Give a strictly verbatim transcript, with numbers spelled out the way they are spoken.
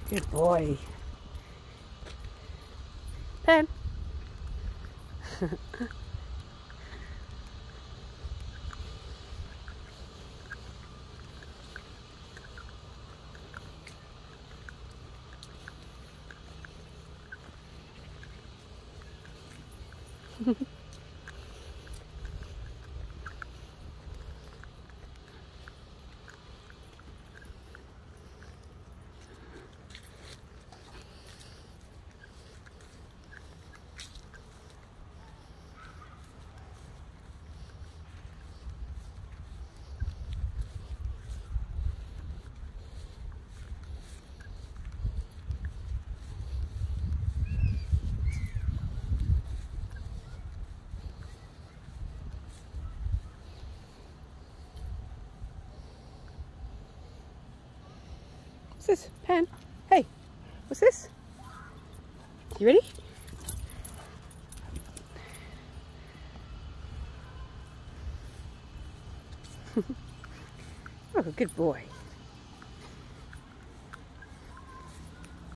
Good boy. Pen. What's this? Pen? Hey, what's this? You ready? Oh, good boy.